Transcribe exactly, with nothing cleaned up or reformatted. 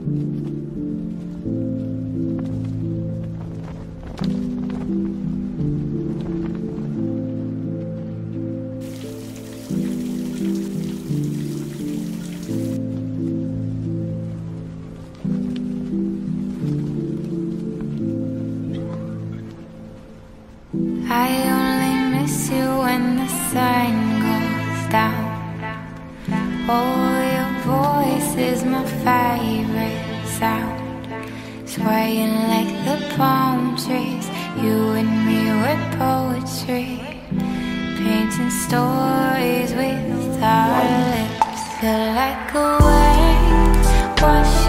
I only miss you when the sun goes down. Oh, your voice is my favorite sound. Swaying like the palm trees, you and me were poetry, painting stories with our lips. Feel like a wave wash